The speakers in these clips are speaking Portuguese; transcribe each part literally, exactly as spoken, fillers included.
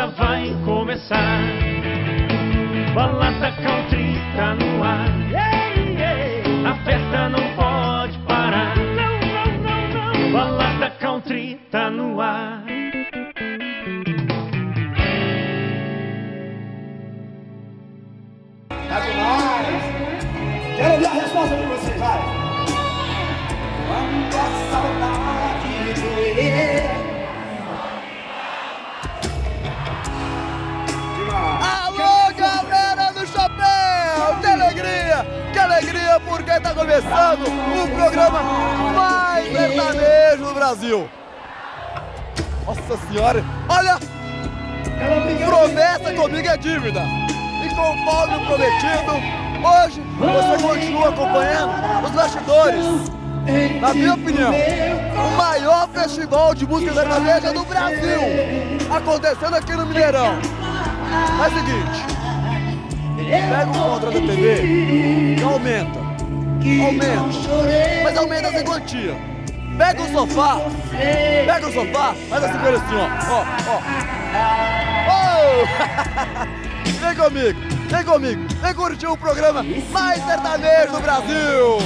já vai começar. Balada country tá no ar. A festa não pode parar. Balada country tá no ar. Tá demais! Quero ouvir a resposta de vocês, vai! Quando a saudade vier. Alô, galera do chapéu! Que alegria! Que alegria, porque tá começando o programa mais sertanejo do Brasil! Nossa senhora! Olha! Promessa comigo é dívida! E conforme o prometido, hoje você continua acompanhando os bastidores. Na minha opinião, o maior festival de música sertaneja do Brasil, acontecendo aqui no Mineirão. É o seguinte, pega o contrato da T V e aumenta, aumenta, mas aumenta sem quantia. Pega o sofá, pega o sofá, faz assim com ele assim, ó, ó, ó. Oh! Vem comigo, vem comigo, vem curtir o programa mais sertanejo do Brasil!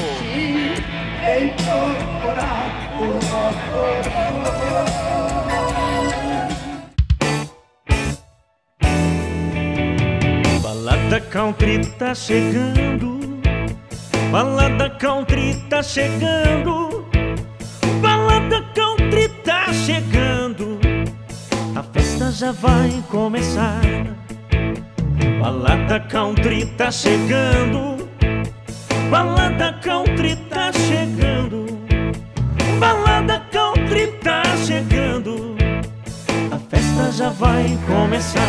Balada country tá chegando. Balada country tá chegando. Balada country tá chegando. A festa já vai começar. Balada country tá chegando. Balada country tá chegando. Balada country tá chegando. A festa já vai começar.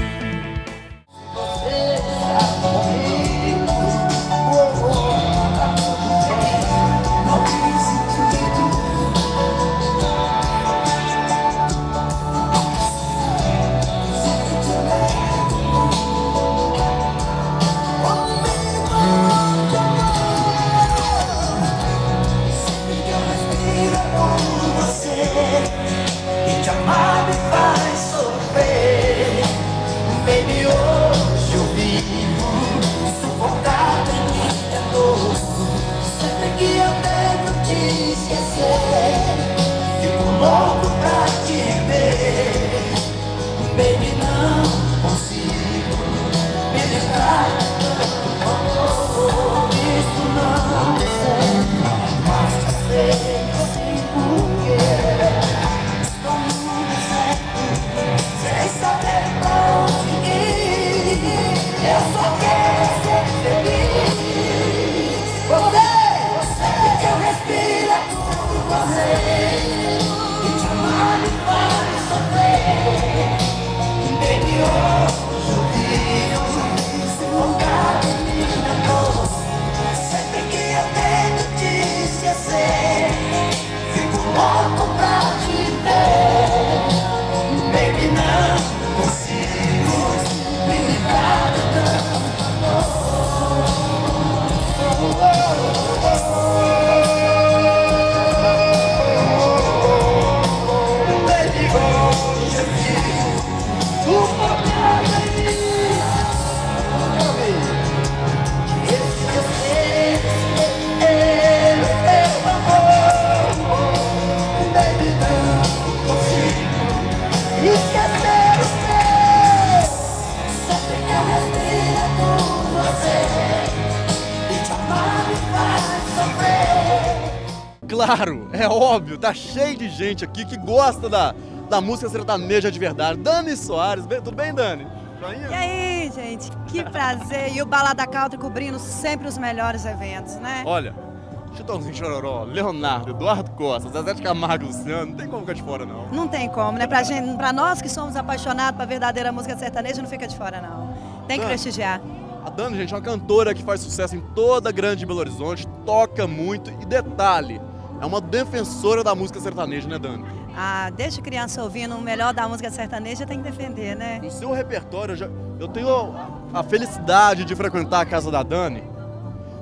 Claro, é óbvio, tá cheio de gente aqui que gosta da, da música sertaneja de verdade. Dani Soares, bem, tudo bem, Dani? E aí, gente, que prazer. E o Balada Country cobrindo sempre os melhores eventos, né? Olha, Chitãozinho Chororó, Leonardo, Eduardo Costa, Zezé de Camargo, Luciano, não tem como ficar de fora, não. Não tem como, né? Pra, gente, pra nós que somos apaixonados pela verdadeira música sertaneja, não fica de fora, não. Tem que Dani, prestigiar. A Dani, gente, é uma cantora que faz sucesso em toda a grande Belo Horizonte, toca muito e, detalhe, é uma defensora da música sertaneja, né, Dani? Ah, desde criança ouvindo o melhor da música sertaneja, tem que defender, né? No seu repertório, eu, já, eu tenho a felicidade de frequentar a casa da Dani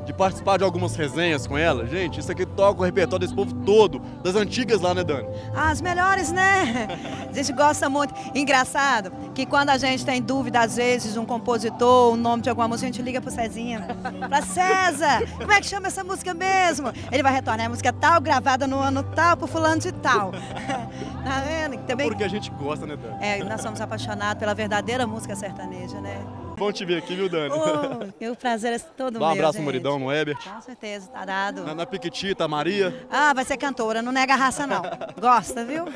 de participar de algumas resenhas com ela. Gente, isso aqui toca o repertório desse povo todo, das antigas lá, né, Dani? As melhores, né? A gente gosta muito. Engraçado que quando a gente tem dúvida, às vezes, de um compositor, o nome de alguma música, a gente liga pro Cezinha. Fala, César, como é que chama essa música mesmo? Ele vai retornar a música tal, gravada no ano tal, por fulano de tal. Tá vendo? Também... Porque a gente gosta, né, Dani? É, nós somos apaixonados pela verdadeira música sertaneja, né? Bom te ver aqui, viu, Dani? Oh, o prazer é todo Dá meu, um abraço gente. no Maridão, no Herbert. Com certeza, tá dado. Na, na Piquitita, a Maria. Ah, vai ser cantora, não nega a raça, não. Gosta, viu?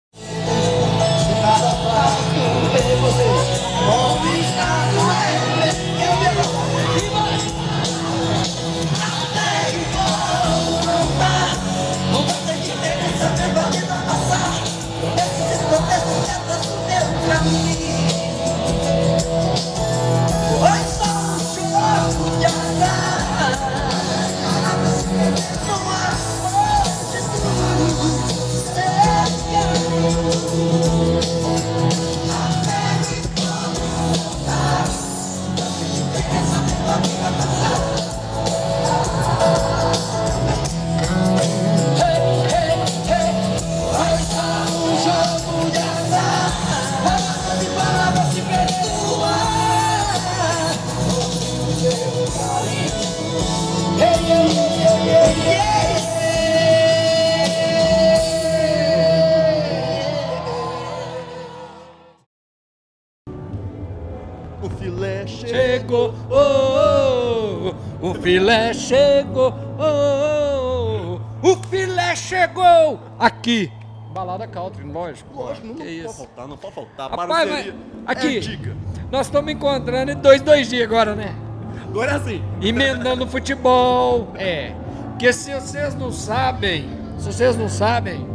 O filé chegou. Chegou, oh, oh, o filé chegou, oh, oh, o filé chegou aqui. Balada country, lógico. Lógico, não, que não isso. pode faltar, não pode faltar. Rapaz, Parceria mas aqui, é dica. nós estamos encontrando em dois, dois dias agora, né? Agora é assim. Emendando futebol, é. Porque se vocês não sabem, se vocês não sabem,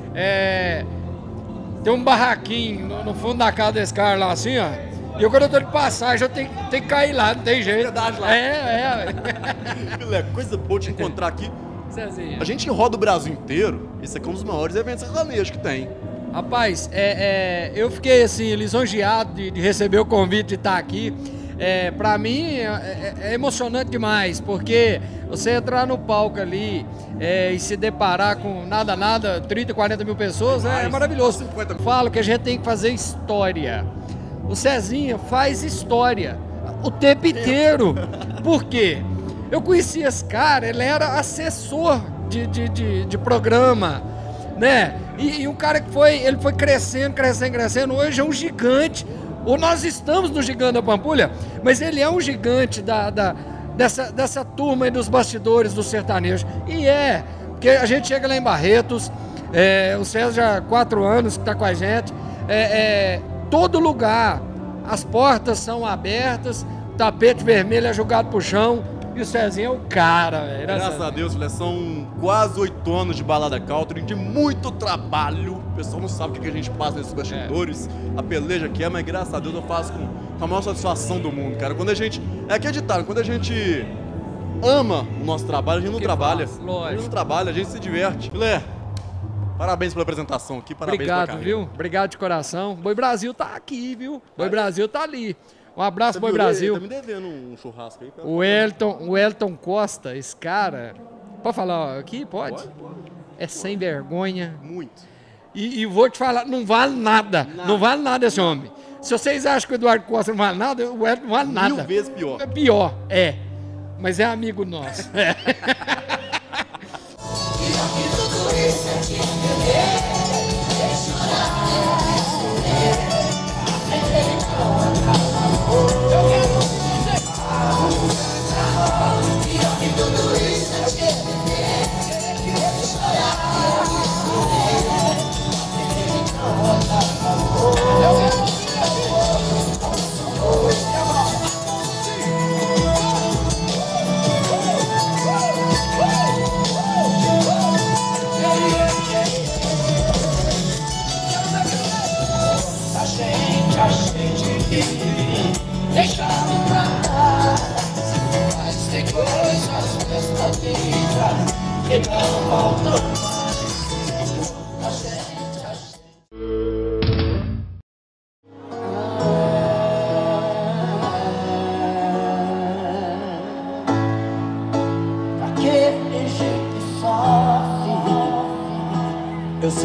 é, tem um barraquinho no, no fundo da casa desse cara lá assim, ó. E eu, quando eu tô de passagem, eu tenho, tenho que cair lá, não tem jeito. Verdade lá. É, é. Filé, coisa boa te encontrar aqui. Cezinha. A gente roda o Brasil inteiro. Esse aqui é um dos maiores eventos sertanejos que tem. Rapaz, é, é, eu fiquei assim, lisonjeado de, de receber o convite de estar aqui. É, pra mim é, é emocionante demais, porque você entrar no palco ali é, e se deparar com nada, nada, trinta, quarenta mil pessoas, é, é maravilhoso. cinquenta mil. Falo que a gente tem que fazer história. O Cezinha faz história o tempo inteiro. Por quê? Eu conheci esse cara, ele era assessor de, de, de, de programa, né? E, e um cara que foi, ele foi crescendo, crescendo, crescendo, hoje é um gigante. Ou nós estamos no Gigante da Pampulha, mas ele é um gigante da, da, dessa, dessa turma aí dos bastidores do sertanejo. E é, porque a gente chega lá em Barretos, é, o César já há quatro anos que está com a gente, é, é, todo lugar, as portas são abertas, o tapete vermelho é jogado pro chão, e o Cezinho é o cara, velho. Graças a Deus, filé, são quase oito anos de balada country, de muito trabalho. O pessoal não sabe o que a gente passa nesses bastidores, é. a peleja que é, mas graças a Deus eu faço com, com a maior satisfação do mundo, cara. Quando a gente, é acreditável, quando a gente ama o nosso trabalho, a gente não Que trabalha. faz, lógico. A gente não trabalha, a gente se diverte. Filé, parabéns pela apresentação aqui, parabéns Obrigado, pela carreira. viu? Obrigado de coração. Boi Brasil tá aqui, viu? Boi Brasil tá ali. Um abraço, Boi Brasil. Tá me devendo um churrasco aí. O Elton, o Elton Costa, esse cara, pode falar aqui? Pode? Pode, pode. É sem vergonha. Muito. E, e vou te falar, não vale nada. Nada. Não vale nada esse homem. Se vocês acham que o Eduardo Costa não vale nada, o Elton não vale nada. Mil vezes pior. É pior, é. Mas é amigo nosso. É.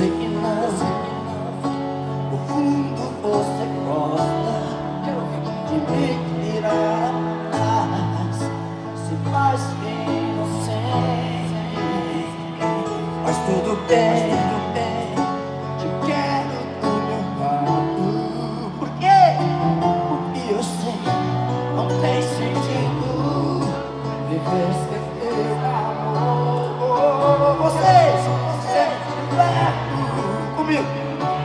sei que não, no fundo você gosta de me tirar atrás, se faz inocente. Mas tudo bem, tudo bem, te quero do meu lado. Por quê? Porque eu sei, não tem sentido viver sem teu amor. Vocês, vocês, perto comigo.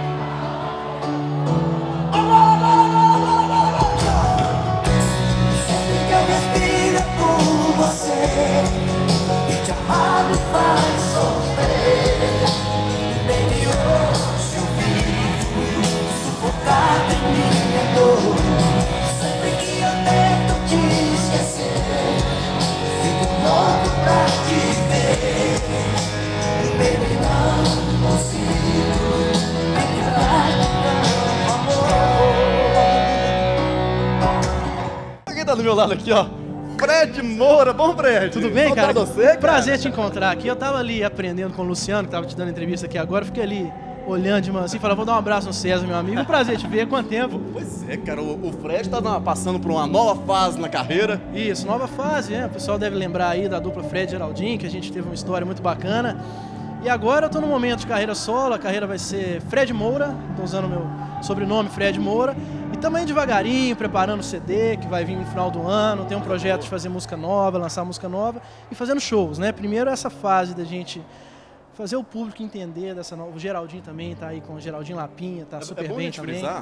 Sempre que eu respiro é por você, e te amar me faz sofrer. Baby, hoje eu vivo sufocado em minha dor. Sempre que eu tento te esquecer, fico louco pra te ver. Baby, não consigo me livrar de amor. Quem tá do meu lado aqui, ó? Fred Moura. Bom, Fred? Tudo bem, cara? Você, cara? Prazer te encontrar aqui. Eu tava ali aprendendo com o Luciano, que tava te dando entrevista aqui agora. Fiquei ali olhando de manhã assim, falei, vou dar um abraço no César, meu amigo. Um prazer te ver. Quanto tempo? Pois é, cara. O, o Fred tá na- passando por uma nova fase na carreira. Isso, nova fase, né? O pessoal deve lembrar aí da dupla Fred e Geraldinho, que a gente teve uma história muito bacana. E agora eu tô num momento de carreira solo, a carreira vai ser Fred Moura, tô usando o meu sobrenome Fred Moura. E também devagarinho, preparando o C D, que vai vir no final do ano, tem um projeto de fazer música nova, lançar música nova e fazendo shows, né? Primeiro essa fase da gente fazer o público entender dessa nova... O Geraldinho também tá aí com o Geraldinho Lapinha, tá super é bom bem a gente também. frisar,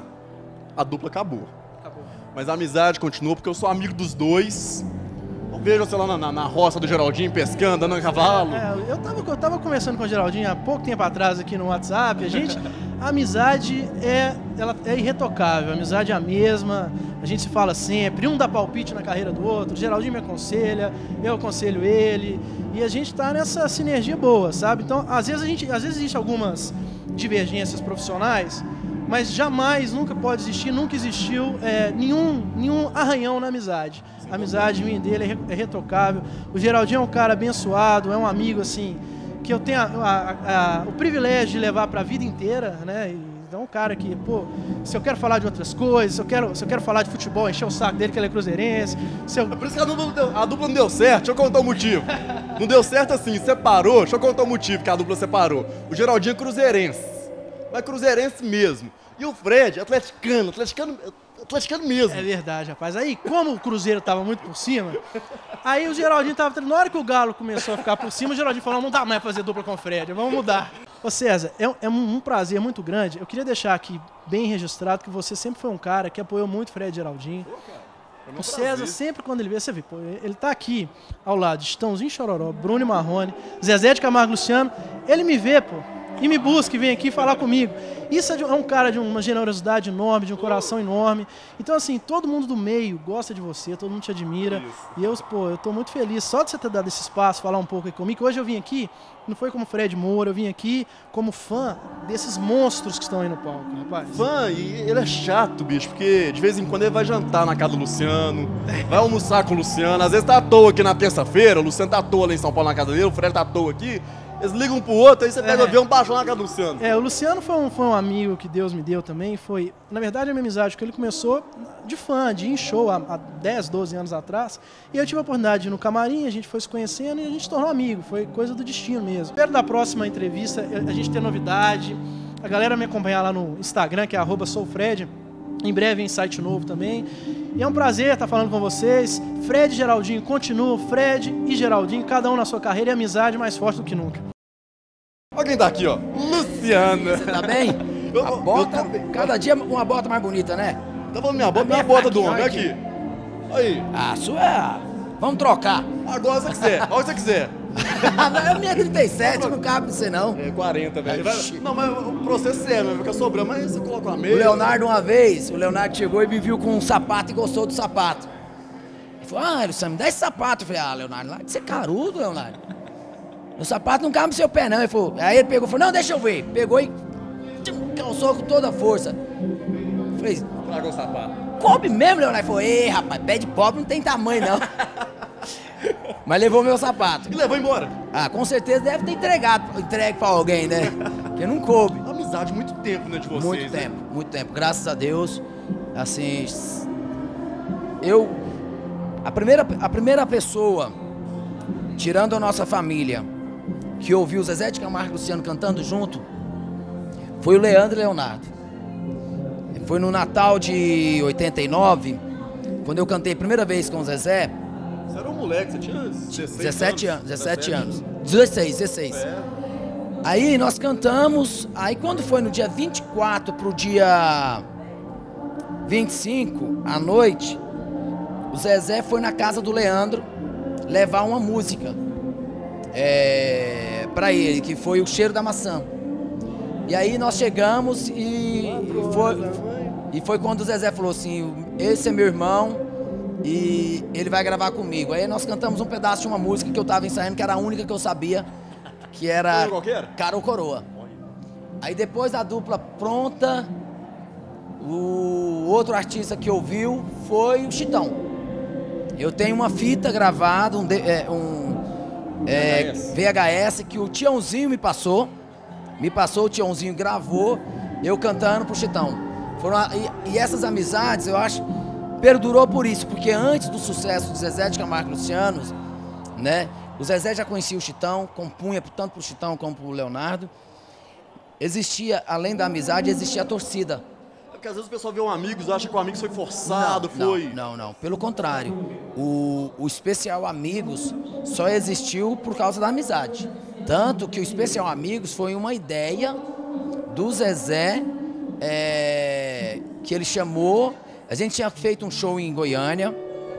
a dupla acabou. Acabou. Mas a amizade continua porque eu sou amigo dos dois. Eu vejo você lá na, na, na roça do Geraldinho pescando, andando a cavalo. É, eu tava, eu tava conversando com o Geraldinho há pouco tempo atrás aqui no WhatsApp. A gente, a amizade é, ela é irretocável, a amizade é a mesma, a gente se fala sempre, um dá palpite na carreira do outro, o Geraldinho me aconselha, eu aconselho ele, e a gente tá nessa sinergia boa, sabe? Então, às vezes a gente, às vezes existe algumas divergências profissionais, mas jamais, nunca pode existir, nunca existiu é, nenhum, nenhum arranhão na amizade. A amizade minha e dele é re- é retocável. O Geraldinho é um cara abençoado, é um amigo assim, que eu tenho a- a- a- o privilégio de levar para a vida inteira, né? E, então, um cara que, pô, se eu quero falar de outras coisas, se eu quero, se eu quero falar de futebol, encher o saco dele que ele é cruzeirense, se eu... É por isso que a dupla, não deu, a dupla não deu certo, deixa eu contar o motivo. Não deu certo assim, separou, deixa eu contar o motivo que a dupla separou. O Geraldinho é cruzeirense, mas cruzeirense mesmo. E o Fred, atleticano, atleticano, atleticano mesmo. É verdade, rapaz. Aí, como o Cruzeiro tava muito por cima, aí o Geraldinho tava... Na hora que o Galo começou a ficar por cima, o Geraldinho falou, não dá mais pra fazer dupla com o Fred, vamos mudar. Ô César, é, um- é um, um prazer muito grande. Eu queria deixar aqui bem registrado que você sempre foi um cara que apoiou muito o Fred e Geraldinho. O César, sempre quando ele vê, você vê, pô, ele tá aqui ao lado de Chitãozinho Chororó, Bruno e Marrone, Zezé de Camargo e Luciano, ele me vê, pô, e me busca e vem aqui falar comigo. Isso é, de- é um cara de uma generosidade enorme, de um coração enorme. Então, assim, todo mundo do meio gosta de você, todo mundo te admira. E eu, pô, eu tô muito feliz só de você ter dado esse espaço, falar um pouco aí comigo. Hoje eu vim aqui, não foi como Fred Moura, eu vim aqui como fã desses monstros que estão aí no palco, rapaz. Fã, e ele é chato, bicho, porque de vez em quando ele vai jantar na casa do Luciano, vai almoçar com o Luciano, às vezes tá à toa aqui na terça-feira, o Luciano tá à toa lá em São Paulo na casa dele, o Fred tá à toa aqui, eles ligam um pro outro, aí você pega É. o avião e baixa lá na casa do Luciano. É, o Luciano foi um, foi um amigo que Deus me deu também. Foi, na verdade, a minha amizade com ele começou de fã, de ir em show há, há dez, doze anos atrás. E eu tive a oportunidade de ir no camarim, a gente foi se conhecendo e a gente se tornou amigo. Foi coisa do destino mesmo. Espero da próxima entrevista a gente ter novidade. A galera me acompanhar lá no Instagram, que é arroba soufred. Em breve em site novo também. E é um prazer estar falando com vocês. Fred e Geraldinho continuam, Fred e Geraldinho, cada um na sua carreira e amizade mais forte do que nunca. Olha quem tá aqui, ó, Luciano. Tá bem? Eu- A eu bota, tô- cada dia uma bota mais bonita, né? Tá falando minha bota, A minha minha bota do aqui, homem, olha aqui. Aí, A sua é... Vamos trocar. agora se você quiser, agora se você quiser. A minha é trinta e sete, não cabe pra você não. É quarenta, velho. Vai- Ixi. Não, mas o processo é, vai ficar sobrando, mas você coloca uma O meia. Leonardo uma vez, o Leonardo chegou e me viu com um sapato e gostou do sapato. Ele falou, ah, Luciano, me dá esse sapato. Eu falei, ah, Leonardo, larga de ser carudo, Leonardo. O sapato não cabe no seu pé, não. Ele falou, aí ele pegou e falou, não, deixa eu ver. Pegou e tchum, calçou com toda a força. Eu falei, Tragou o sapato. coube mesmo, Leonardo? Ele falou, ei, rapaz, pé de pobre não tem tamanho, não. Mas levou meu sapato. E levou embora. Ah, com certeza deve ter entregado, entregue pra alguém, né? Porque não coube. Amizade muito tempo, né, de vocês. Muito né? tempo, muito tempo. Graças a Deus, assim, eu, a primeira, a primeira pessoa, tirando a nossa família, que ouviu o Zezé de Camargo e Luciano cantando junto, foi o Leandro e Leonardo. Foi no Natal de oitenta e nove, quando eu cantei a primeira vez com o Zezé. Você era um moleque, você tinha dezessete anos, dezessete anos. dezesseis, dezesseis. É. Aí nós cantamos, aí quando foi no dia vinte e quatro pro dia vinte e cinco, à noite, o Zezé foi na casa do Leandro levar uma música é, pra ele, que foi O Cheiro da Maçã. E aí nós chegamos e foi, e foi quando o Zezé falou assim, esse é meu irmão e ele vai gravar comigo. Aí nós cantamos um pedaço de uma música que eu tava ensaiando, que era a única que eu sabia, que era Cara ou Coroa. Aí depois da dupla pronta, o outro artista que ouviu foi o Chitão. Eu tenho uma fita gravada, um, é, um é, V H S que o Tiãozinho me passou. Me passou, o Tiãozinho gravou, eu cantando pro Chitão. Foram, e, e essas amizades, eu acho, perdurou por isso, porque antes do sucesso de Zezé de Camargo e Luciano, né, o Zezé já conhecia o Chitão, compunha tanto pro Chitão como pro Leonardo. Existia, além da amizade, existia a torcida. Porque às vezes o pessoal vê um amigo e acha que o amigo foi forçado, não, foi... Não, não, não. Pelo contrário. O, o especial Amigos só existiu por causa da amizade. Tanto que o especial Amigos foi uma ideia do Zezé, é, que ele chamou. A gente tinha feito um show em Goiânia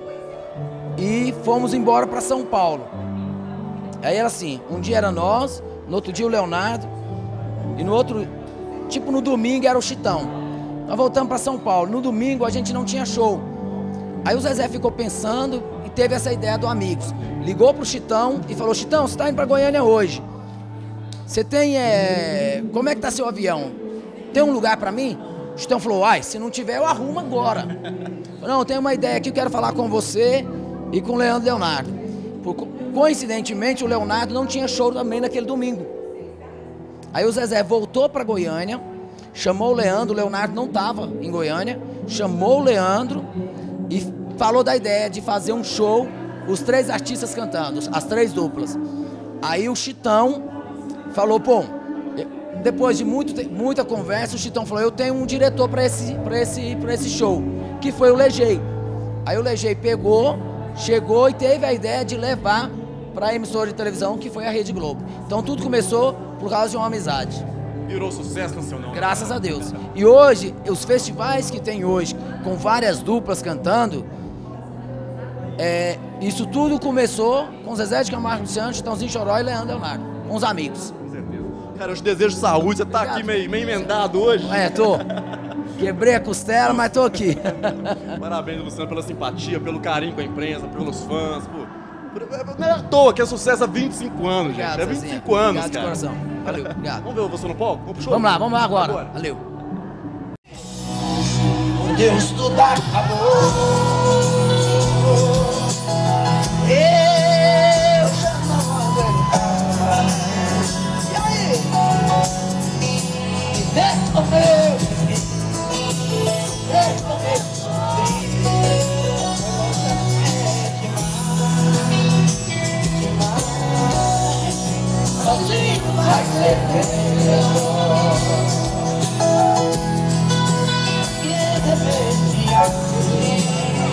e fomos embora para São Paulo. Aí era assim, um dia era nós, no outro dia o Leonardo e no outro, tipo no domingo era o Chitão. Nós voltamos para São Paulo. No domingo a gente não tinha show. Aí o Zezé ficou pensando e teve essa ideia do Amigos. Ligou pro Chitão e falou, Chitão, você tá indo para Goiânia hoje. Você tem, é... como é que tá seu avião? Tem um lugar para mim? O Chitão falou, ai, se não tiver eu arrumo agora. Não, eu tenho uma ideia aqui, eu quero falar com você e com o Leandro e Leonardo. Coincidentemente o Leonardo não tinha show também naquele domingo. Aí o Zezé voltou para Goiânia, chamou o Leandro, o Leonardo não estava em Goiânia, chamou o Leandro e falou da ideia de fazer um show, os três artistas cantando, as três duplas. Aí o Chitão falou, pô, depois de muito, muita conversa, o Chitão falou, eu tenho um diretor para esse, para esse, para esse show, que foi o Legei. Aí o Legei pegou, chegou e teve a ideia de levar para a emissora de televisão, que foi a Rede Globo. Então tudo começou por causa de uma amizade. Virou sucesso nacional. Graças a Deus. E hoje, os festivais que tem hoje, com várias duplas cantando, é, isso tudo começou com Zezé de Camargo e Luciano, Chitãozinho Choró e Leandro Leonardo, com os amigos. Com certeza. Cara, eu te desejo saúde, você tá Obrigado. aqui meio, meio emendado hoje. É, tô. Quebrei a costela, mas tô aqui. Parabéns, Luciano, pela simpatia, pelo carinho com a imprensa, pelos fãs, pô. Não é à toa que é sucesso há vinte e cinco anos, obrigado, gente. É vinte e cinco Cezinha. anos, obrigado cara. de coração. Valeu, obrigado. Vamos ver você no palco? Vamos pro show? Vamos lá, vamos lá agora. agora. Valeu. Deus tudo acabou. Eu já não aguento. E aí? Decorreu. Decorreu. Sozinho vai ser teu. E de repente aqui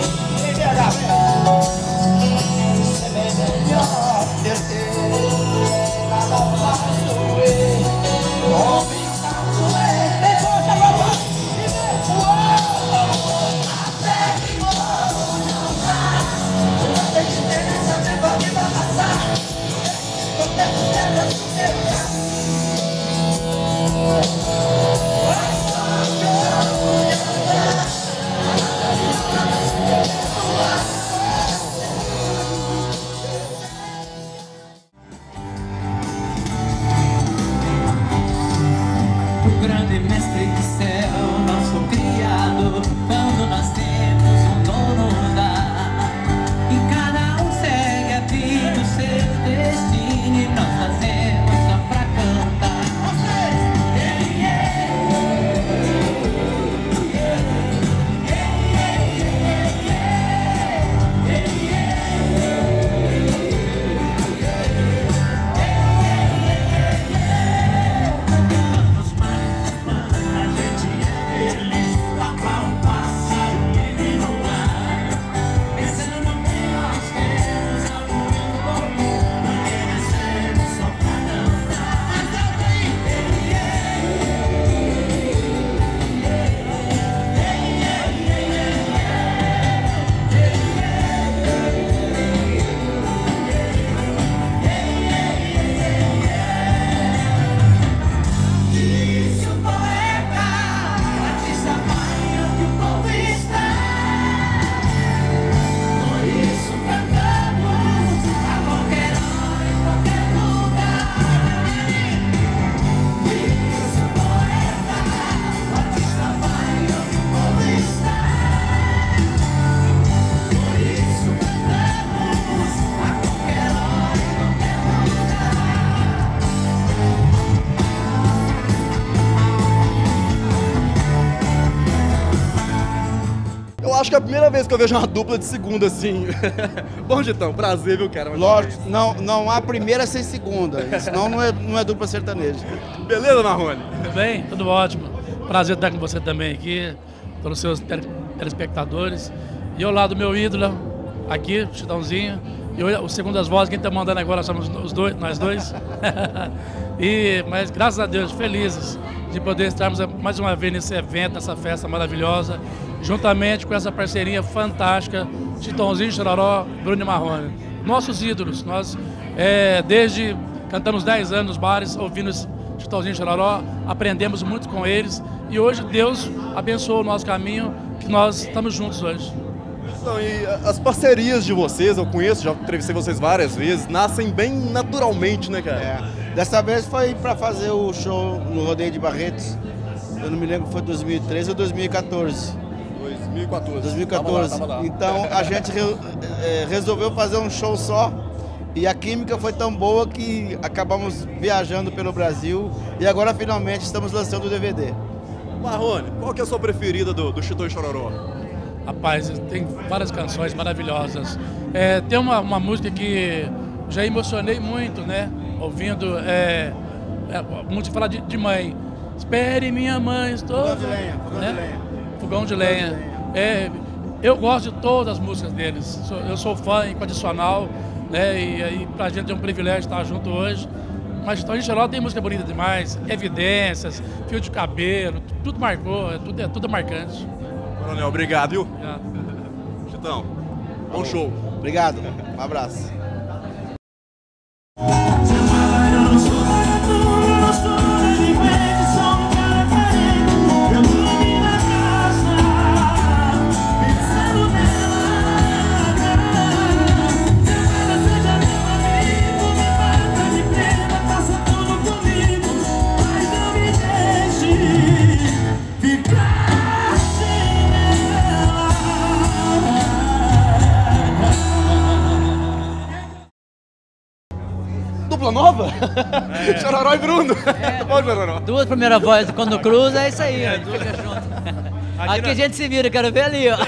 que é a primeira vez que eu vejo uma dupla de segunda assim. Bom, Gitão, prazer, viu, cara? Lógico, não, não há primeira sem segunda, senão não é, não é dupla sertaneja. Beleza, Marrone? Tudo bem? Tudo ótimo. Prazer estar com você também aqui, todos os seus telespectadores. E ao lado do meu ídolo, aqui, Chitãozinho. E o segundo das vozes, quem está mandando agora somos os dois, nós dois. e, mas graças a Deus, felizes de poder estarmos mais uma vez nesse evento, nessa festa maravilhosa, juntamente com essa parceria fantástica, Chitãozinho, Chororó, Bruno e Marrone. Nossos ídolos, nós é, desde cantamos dez anos nos bares, ouvindo Chitãozinho e Chororó, aprendemos muito com eles e hoje Deus abençoou o nosso caminho, que nós estamos juntos hoje. Então, e as parcerias de vocês, eu conheço, já entrevistei vocês várias vezes, nascem bem naturalmente, né, cara? É. Dessa vez foi para fazer o show no Rodeio de Barretos, eu não me lembro se foi dois mil e treze ou dois mil e quatorze. dois mil e quatorze. dois mil e quatorze. Tava lá, tava lá. Então a gente re, é, resolveu fazer um show só e a química foi tão boa que acabamos viajando pelo Brasil e agora finalmente estamos lançando o D V D. Marrone, qual que é a sua preferida do, do Chitão e Chororó? Rapaz, tem várias canções maravilhosas. É, tem uma, uma música que já emocionei muito, né? Ouvindo, é, é, música fala de, de mãe. Espere minha mãe, estou... Fogão de lenha, fogão né? de lenha. Fogão de lenha. É, eu gosto de todas as músicas deles. Sou, eu sou fã incondicional, né? E, e pra gente é um privilégio estar junto hoje. Mas Chitão e Chororó tem música bonita demais. Evidências, Fio de Cabelo, tudo marcou, é tudo, é tudo marcante. Coronel, obrigado, viu? Obrigado. Chitão, bom show. Obrigado, um abraço. Dupla nova? É. Chororó e Bruno. É, Bom, Chororó. Duas primeiras vozes quando cruza, é isso aí, é, fica junto. Aqui, aqui a gente se vira, quero ver ali, ó.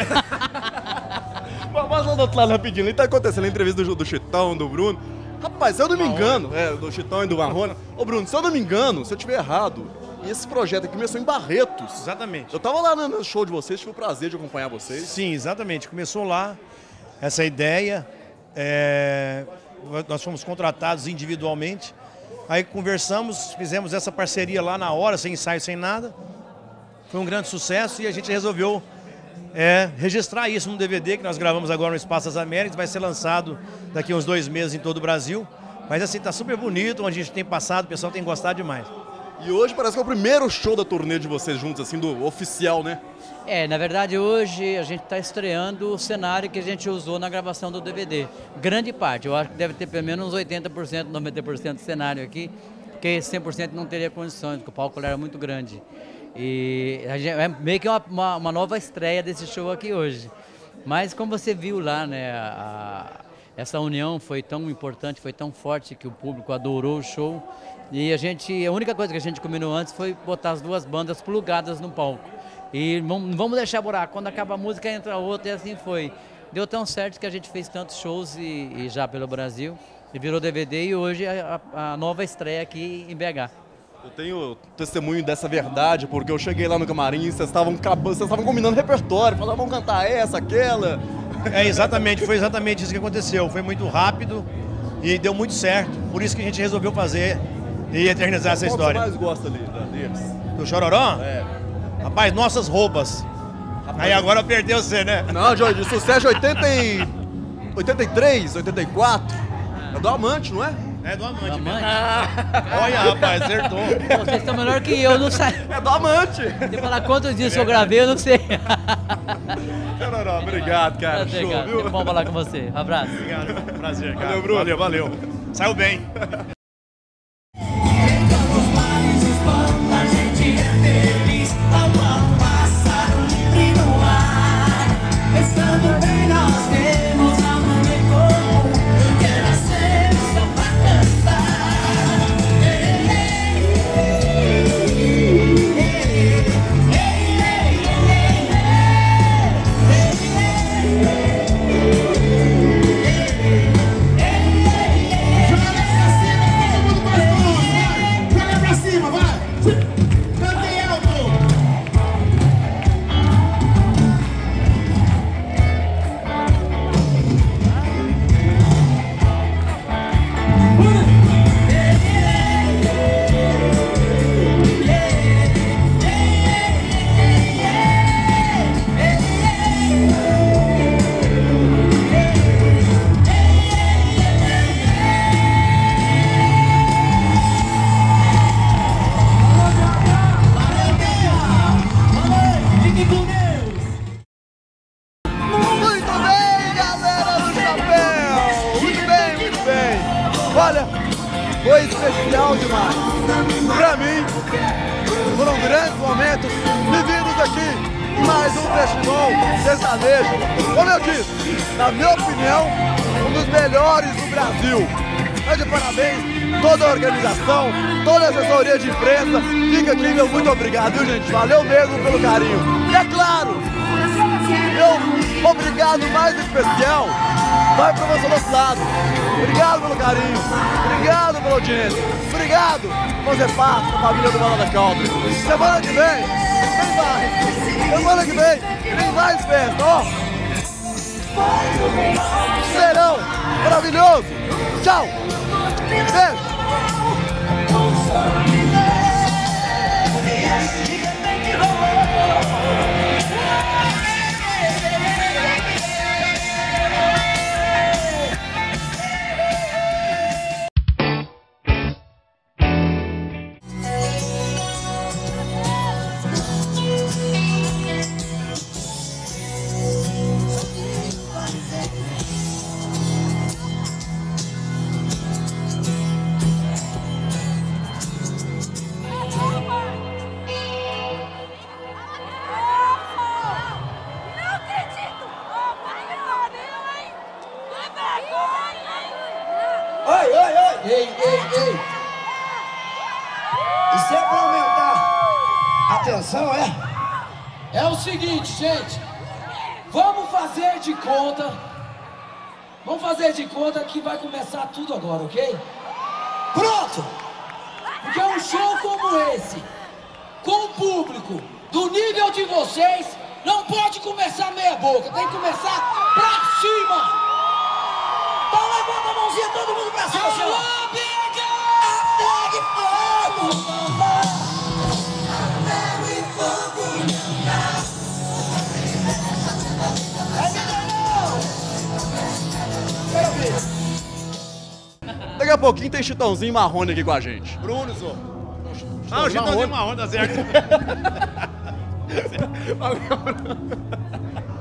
Mas lá do outro lado rapidinho, ali tá acontecendo a entrevista do, do Chitão, do Bruno. Rapaz, se eu não me engano, é, do Chitão e do Marrone. Ô Bruno, se eu não me engano, se eu estiver errado, esse projeto aqui começou em Barretos. Exatamente. Eu tava lá no show de vocês, tive o prazer de acompanhar vocês. Sim, exatamente. Começou lá essa ideia. É... Nós fomos contratados individualmente, aí conversamos, fizemos essa parceria lá na hora, sem ensaio, sem nada. Foi um grande sucesso e a gente resolveu é, registrar isso no D V D que nós gravamos agora no Espaço das Américas, vai ser lançado daqui a uns dois meses em todo o Brasil. Mas assim, tá super bonito, onde a gente tem passado, o pessoal tem gostado demais. E hoje parece que é o primeiro show da turnê de vocês juntos, assim, do oficial, né? É, na verdade hoje a gente está estreando o cenário que a gente usou na gravação do D V D. Grande parte, eu acho que deve ter pelo menos uns oitenta por cento, noventa por cento do cenário aqui, porque cem por cento não teria condições, porque o palco era muito grande. E a gente, é meio que uma, uma, uma nova estreia desse show aqui hoje. Mas como você viu lá, né, a, essa união foi tão importante, foi tão forte que o público adorou o show. E a gente, a única coisa que a gente combinou antes foi botar as duas bandas plugadas no palco. E não vamos deixar buraco, quando acaba a música entra outra e assim foi. Deu tão certo que a gente fez tantos shows e, e já pelo Brasil, e virou D V D e hoje a, a nova estreia aqui em B H. Eu tenho testemunho dessa verdade, porque eu cheguei lá no camarim e vocês estavam vocês estavam combinando repertório, falavam, vamos cantar essa, aquela. É, exatamente, foi exatamente isso que aconteceu. Foi muito rápido e deu muito certo, por isso que a gente resolveu fazer e eternizar essa história. Qual que você mais gosta ali deles? Do Chororó? É. Rapaz, nossas roupas. Rapaz, aí agora perdeu você, né? Não, Jorge, de sucesso oitenta e... oitenta e três, oitenta e quatro. É do Amante, não é? É do Amante. Do Amante? Ah, olha, rapaz, acertou. Vocês estão melhor que eu, não sei. É do Amante. Se falar quantos dias eu gravei, eu não sei. Chororó, obrigado, cara. Prazer, Show, cara. viu? É bom falar com você. Um abraço. Obrigado, prazer, cara. Valeu, Bruno. Valeu, valeu. Saiu bem. Hey, Olha, foi especial demais. Pra mim, foram grandes momentos vividos aqui em mais um festival sertanejo. Como eu disse, na minha opinião, um dos melhores do Brasil. Mas de parabéns toda a organização, toda a assessoria de imprensa. Fica aqui, meu muito obrigado, viu, gente? Valeu mesmo pelo carinho. E é claro, meu obrigado mais especial vai para você do outro lado. Obrigado pelo carinho, obrigado pela audiência, obrigado por fazer parte da família do Balada Country. Semana que vem, tem mais. Semana que vem, tem mais festa, ó. Serão maravilhoso. Tchau. Beijo. Oi, oi, oi! Ei, ei, ei! Isso é pra aumentar a tensão, é? É o seguinte, gente. Vamos fazer de conta. Vamos fazer de conta que vai começar tudo agora, ok? Pronto! Porque um show como esse, com o público do nível de vocês, não pode começar meia boca. Tem que começar pra cima! Então levanta a mãozinha, todo mundo pra cima, senhor! Daqui a pouquinho tem Chitãozinho Marrone aqui com a gente. Bruno, só. Ah, o Chitãozinho Marrone, tá certo.